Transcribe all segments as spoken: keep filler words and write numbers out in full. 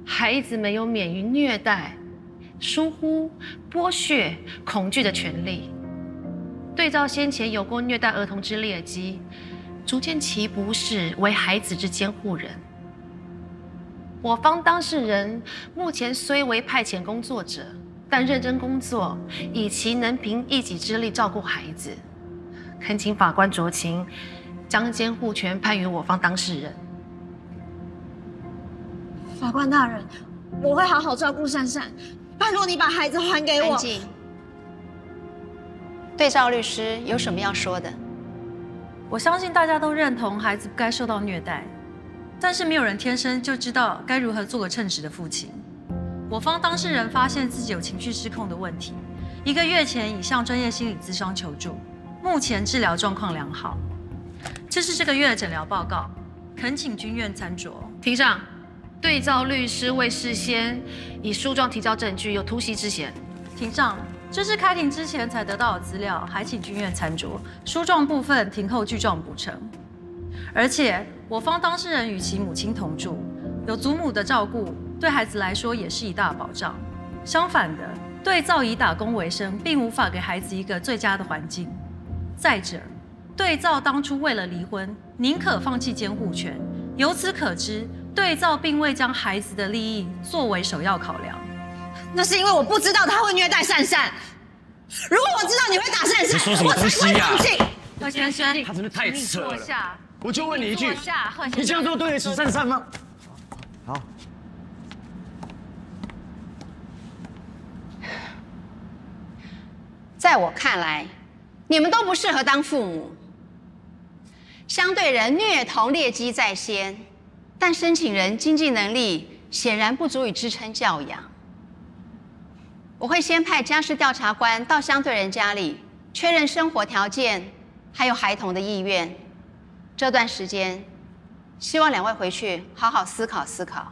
孩子们有免于虐待、疏忽、剥削、恐惧的权利。对照先前有过虐待儿童之劣迹，逐渐其不是为孩子之监护人。我方当事人目前虽为派遣工作者，但认真工作，以其能凭一己之力照顾孩子。恳请法官酌情，将监护权判予我方当事人。 法官大人，我会好好照顾善善，拜托你把孩子还给我。 安静。对照律师有什么要说的？ 我相信大家都认同孩子不该受到虐待，但是没有人天生就知道该如何做个称职的父亲。我方当事人发现自己有情绪失控的问题，一个月前已向专业心理咨商求助，目前治疗状况良好。这是这个月的诊疗报告，恳请君院参酌。 庭上，对照律师未事先以书状提交证据，有突袭之嫌。 庭上，这是开庭之前才得到的资料，还请君院参酌。书状部分，庭后具状补成。而且，我方当事人与其母亲同住，有祖母的照顾，对孩子来说也是一大保障。相反的，对照以打工为生，并无法给孩子一个最佳的环境。再者，对照当初为了离婚，宁可放弃监护权。由此可知，对照并未将孩子的利益作为首要考量。 那是因为我不知道他会虐待善善。如果我知道你会打善善， 你说什么东西呀？ 贺先生， 他真的太扯了。 坐下。 我就问你一句， 坐下，贺先生， 你这样做对得起善善吗？好。 在我看来，你们都不适合当父母。相对人虐童劣迹在先，但申请人经济能力显然不足以支撑教养。我会先派家事调查官到相对人家里确认生活条件，还有孩童的意愿。这段时间，希望两位回去好好思考思考。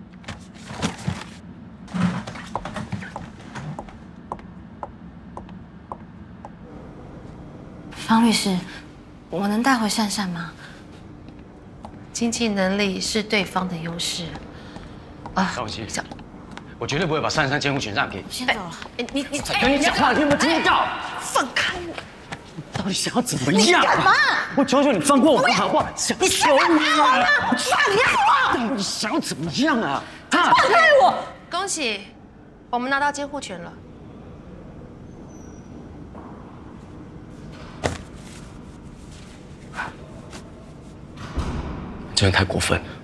方律师，我能带回善善吗？ 经济能力是对方的优势。啊， 高希，我绝对不会把善善监护权让给你。 先走了。 哎，你你在跟你讲话，你有没有听到？ 放开我！ 到底想要怎么样？ 干嘛？ 我求求你放过我们好不好？ 你求你啊！放开我！ 到底想要怎么样啊？啊！ 放开我！ 恭喜，我们拿到监护权了。 真的太过分了。